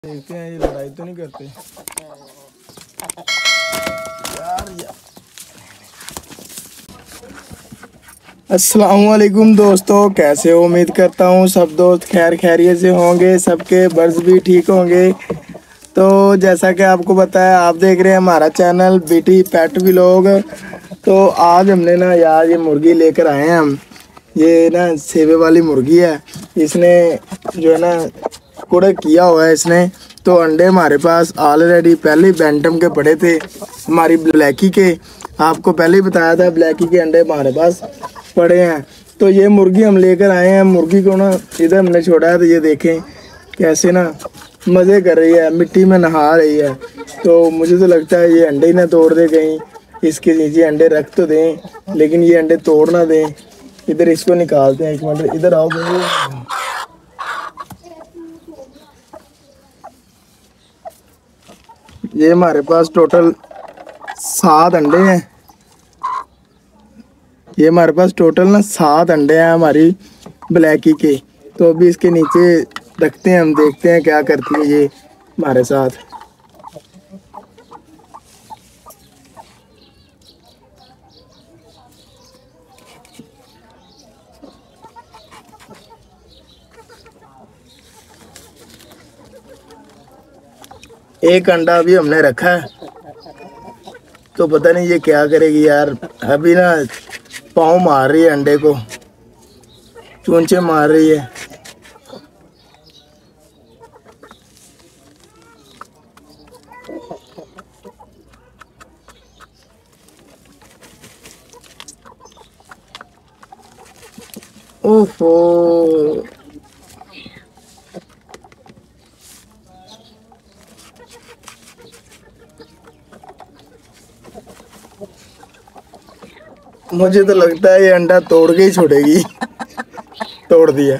देखते हैं ये लड़ाई तो नहीं करते यार। अस्सलाम वालेकुम दोस्तों, कैसे हो? उम्मीद करता हूँ सब दोस्त खैर खैरियत से होंगे, सबके बर्स भी ठीक होंगे। तो जैसा कि आपको बताया, आप देख रहे हैं हमारा चैनल बीटी पेट व्लॉग। तो आज हमने ना यार ये मुर्गी लेकर आए हैं हम। ये ना सेवे वाली मुर्गी है। इसने जो है ना कुड़ा किया हुआ है इसने। तो अंडे हमारे पास ऑलरेडी पहले ही बैंटम के पड़े थे, हमारी ब्लैकी के। आपको पहले ही बताया था ब्लैकी के अंडे हमारे पास पड़े हैं। तो ये मुर्गी हम लेकर आए हैं। मुर्गी को ना इधर हमने छोड़ा है, तो ये देखें कैसे ना मज़े कर रही है, मिट्टी में नहा रही है। तो मुझे तो लगता है ये अंडे ही ना तोड़ दे कहीं, इसके नीचे अंडे रख तो दें, लेकिन ये अंडे तोड़ ना दें। इधर इसको निकालते हैं, एक मिनट इधर आओ भाई। ये हमारे पास टोटल 7 अंडे हैं। ये हमारे पास टोटल ना 7 अंडे हैं हमारी ब्लैकी के। तो अभी इसके नीचे रखते हैं, हम देखते हैं क्या करती है ये हमारे साथ। एक अंडा अभी हमने रखा है, तो पता नहीं ये क्या करेगी यार। अभी ना पाँव मार रही है अंडे को, चूंचे मार रही है। ओहो, मुझे तो लगता है ये अंडा तोड़ के ही छोड़ेगी। तोड़ दिया।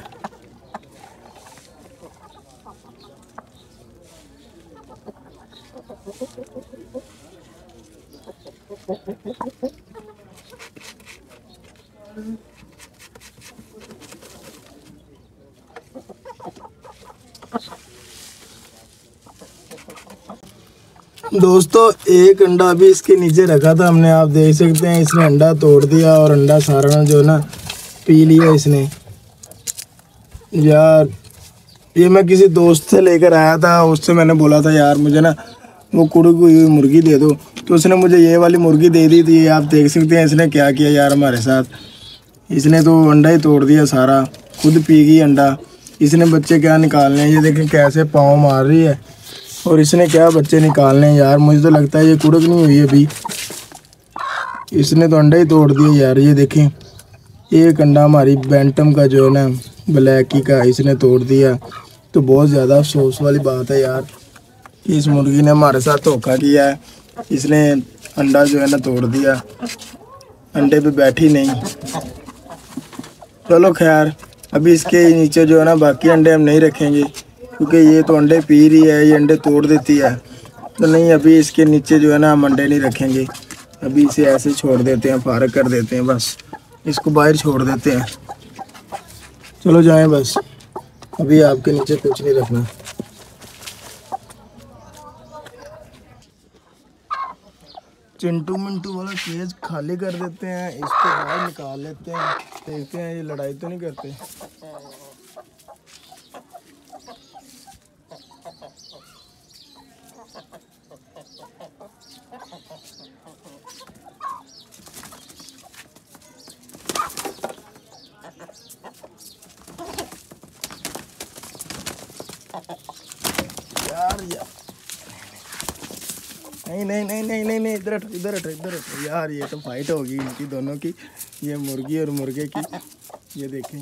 दोस्तों एक अंडा अभी इसके नीचे रखा था हमने, आप देख सकते हैं इसने अंडा तोड़ दिया और अंडा सारा जो ना पी लिया इसने। यार ये मैं किसी दोस्त से लेकर आया था, उससे मैंने बोला था यार मुझे ना वो कुड़ी हुई मुर्गी दे दो, तो उसने मुझे ये वाली मुर्गी दे दी थी। आप देख सकते हैं इसने क्या किया यार हमारे साथ। इसने तो अंडा ही तोड़ दिया सारा, खुद पी गई अंडा। इसने बच्चे क्या निकालने हैं, ये देखें कैसे पाँव मार रही है। और इसने क्या बच्चे निकालने हैं यार। मुझे तो लगता है ये कुड़क नहीं हुई अभी, इसने तो अंडा ही तोड़ दिया यार। ये देखें एक अंडा हमारी बैंटम का जो है ना ब्लैकी का इसने तोड़ दिया। तो बहुत ज़्यादा अफसोस वाली बात है यार कि इस मुर्गी ने हमारे साथ धोखा किया है। इसने अंडा जो है ना तोड़ दिया, अंडे पे बैठी नहीं। चलो खैर, अभी इसके नीचे जो है ना बाकी अंडे हम नहीं रखेंगे, क्योंकि ये तो अंडे पी रही है, ये अंडे तोड़ देती है। तो नहीं, अभी इसके नीचे जो है ना हम अंडे नहीं रखेंगे। अभी इसे ऐसे छोड़ देते हैं, फारग कर देते हैं, बस इसको बाहर छोड़ देते हैं। चलो जाएं बस, अभी आपके नीचे कुछ नहीं रखना। चिंटू मिंटू वाला केज खाली कर देते हैं, इसको बाहर निकाल लेते हैं, देखते हैं ये लड़ाई तो नहीं करते। यार नहीं नहीं नहीं नहीं नहीं नहीं, इधर इधर इधर यार। ये तो फाइट होगी इनकी दोनों की, ये मुर्गी और मुर्गे की। ये देखें,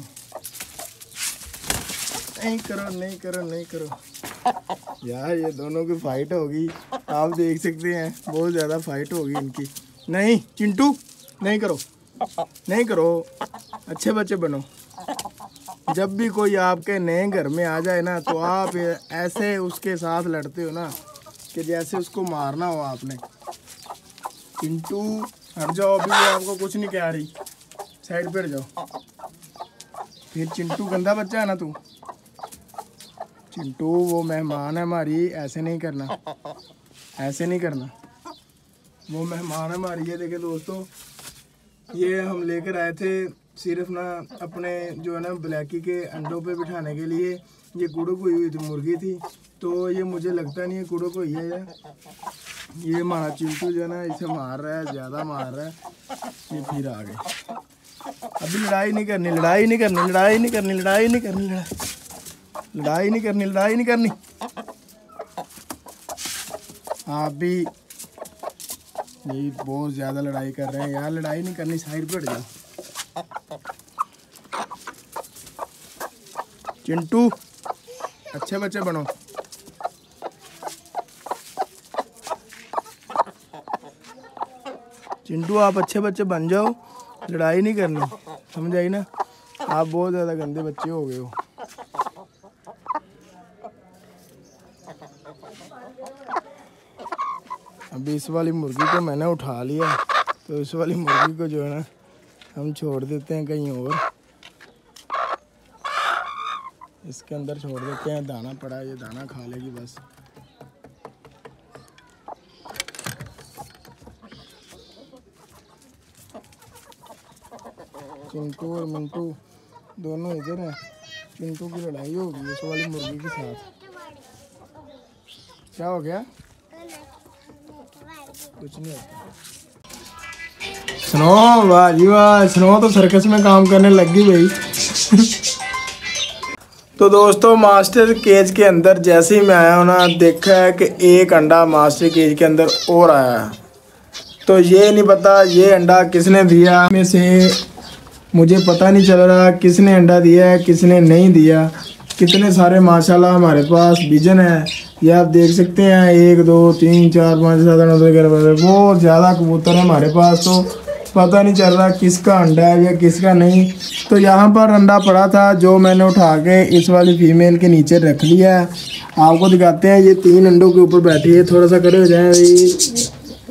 नहीं करो नहीं करो नहीं करो यार, ये दोनों की फाइट होगी। आप देख सकते हैं बहुत ज़्यादा फाइट होगी इनकी। नहीं चिंटू, नहीं करो नहीं करो, अच्छे बच्चे बनो। जब भी कोई आपके नए घर में आ जाए ना, तो आप ऐसे उसके साथ लड़ते हो ना कि जैसे उसको मारना हो आपने। चिंटू हट जाओ, अभी वो आपको कुछ नहीं कह रही, साइड पर जाओ। फिर चिंटू गंदा बच्चा है ना तू। चिंटू वो मेहमान है हमारी, ऐसे नहीं करना, ऐसे नहीं करना। वो मेहमान है हमारी। ये देखे दोस्तों, ये हम लेकर आए थे सिर्फ ना अपने जो है ना ब्लैकी के अंडों पे बिठाने के लिए। ये कुड़क हुई थी मुर्गी थी, तो ये मुझे लगता नहीं है कुड़क हुई है। ये हमारा चिंटू जो है ना इसे मार रहा है, ज़्यादा मार रहा है। ये फिर आ गए। अभी लड़ाई नहीं करनी, लड़ाई नहीं करनी, लड़ाई नहीं करनी, लड़ाई नहीं करनी, लड़ाई नहीं करनी, लड़ाई नहीं करनी। आप भी ये बहुत ज़्यादा लड़ाई कर रहे हैं यार, लड़ाई नहीं करनी, साइड पे हट जाओ। चिंटू अच्छे बच्चे बनो। चिंटू आप अच्छे बच्चे बन जाओ, लड़ाई नहीं करनी, समझ आई ना। आप बहुत ज़्यादा गंदे बच्चे हो गए हो। अभी इस वाली मुर्गी को मैंने उठा लिया, तो इस वाली मुर्गी को जो है ना हम छोड़ देते हैं कहीं और, इसके अंदर छोड़ देते हैं। दाना पड़ा है, ये दाना खा लेगी बस। चिंटू और मिंटू दोनों इधर हैं। चिंटू की लड़ाई होगी इस वाली मुर्गी के साथ। क्या हो गया? कुछ नहीं होता। स्नो, वाह जी वाह, स्नो तो सर्कस में काम करने लग गई भाई। तो दोस्तों मास्टर केज के अंदर जैसे ही मैं आया हूँ ना, देखा है कि एक अंडा मास्टर केज के अंदर और आया है। तो ये नहीं पता ये अंडा किसने दिया, में से मुझे पता नहीं चल रहा किसने अंडा दिया है किसने नहीं दिया। कितने सारे माशाल्लाह हमारे पास बिजन है, ये आप देख सकते हैं। 1 2 3 4 5 7 8 9 10 बहुत ज़्यादा कबूतर है हमारे पास। तो पता नहीं चल रहा किसका अंडा है या किसका नहीं। तो यहाँ पर अंडा पड़ा था जो मैंने उठा के इस वाली फीमेल के नीचे रख लिया है। आपको दिखाते हैं, ये 3 अंडों के ऊपर बैठी है। थोड़ा सा खड़े हो जाए भाई।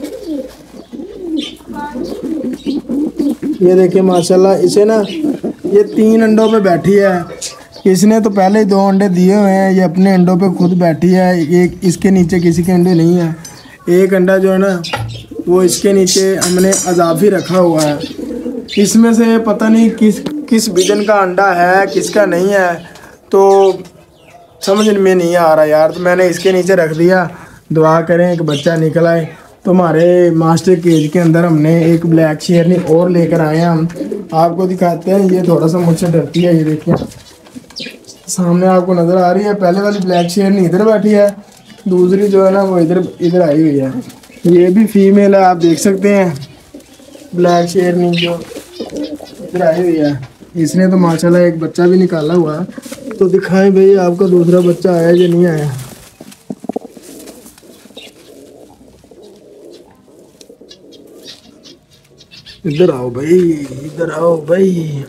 ये देखिए माशाल्लाह, इसे ना ये 3 अंडों पे बैठी है। इसने तो पहले ही 2 अंडे दिए हुए हैं, ये अपने अंडों पे खुद बैठी है। एक इसके नीचे किसी के अंडे नहीं है। एक अंडा जो है ना वो इसके नीचे हमने अजाफी रखा हुआ है। इसमें से पता नहीं किस बिजन का अंडा है किसका नहीं है, तो समझ में नहीं आ रहा यार। तो मैंने इसके नीचे रख दिया, दुआ करें एक बच्चा निकल आए। तो हमारे मास्टर केज के अंदर हमने एक ब्लैक शेरनी और लेकर आए हैं। हम आपको दिखाते हैं। ये थोड़ा सा मुझसे डरती है, ये देखिए सामने आपको नज़र आ रही है। पहले वाली ब्लैक शेरनी इधर बैठी है, दूसरी जो है ना वो इधर आई हुई है। ये भी फीमेल है, आप देख सकते हैं। ब्लैक शेरनी जो इधर आई हुई है, इसने तो माशाल्लाह एक बच्चा भी निकाला हुआ है। तो दिखाएं भाई आपका दूसरा बच्चा आया या नहीं आया। इधर आओ भाई, इधर आओ भाई।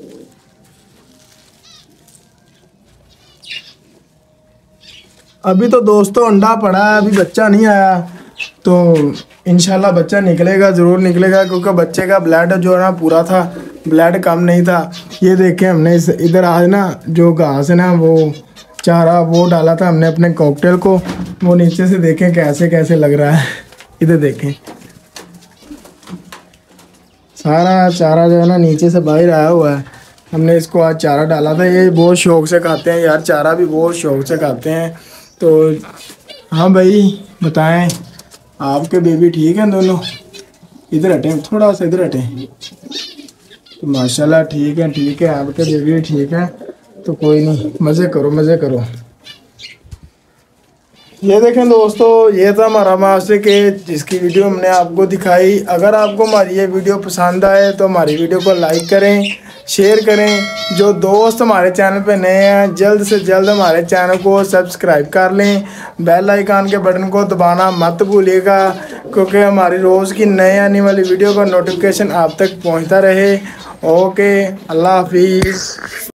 अभी तो दोस्तों अंडा पड़ा है, अभी बच्चा नहीं आया। तो इंशाल्लाह बच्चा निकलेगा, ज़रूर निकलेगा, क्योंकि बच्चे का ब्लड जो है ना पूरा था, ब्लड कम नहीं था। ये देखें हमने इधर आज ना जो घास है ना वो चारा वो डाला था हमने अपने कॉकटेल को। वो नीचे से देखें कैसे कैसे लग रहा है। इधर देखें सारा चारा जो है ना नीचे से बाहर आया हुआ है। हमने इसको आज चारा डाला था। ये बहुत शौक़ से खाते हैं यार, चारा भी बहुत शौक़ से खाते हैं। तो हाँ भाई बताएं, आपके बेबी ठीक हैं दोनों? इधर हटें, थोड़ा सा इधर हटें। तो माशाल्लाह ठीक है आपके बेबी ठीक है। तो कोई नहीं, मज़े करो मज़े करो। ये देखें दोस्तों, ये था हमारा मास्टर केज जिसकी वीडियो हमने आपको दिखाई। अगर आपको हमारी ये वीडियो पसंद आए तो हमारी वीडियो को लाइक करें, शेयर करें। जो दोस्त हमारे चैनल पे नए हैं जल्द से जल्द हमारे चैनल को सब्सक्राइब कर लें। बेल आइकन के बटन को दबाना मत भूलिएगा, क्योंकि हमारी रोज़ की नए आने वाली वीडियो का नोटिफिकेशन आप तक पहुंचता रहे। ओके, अल्लाह हाफिज़।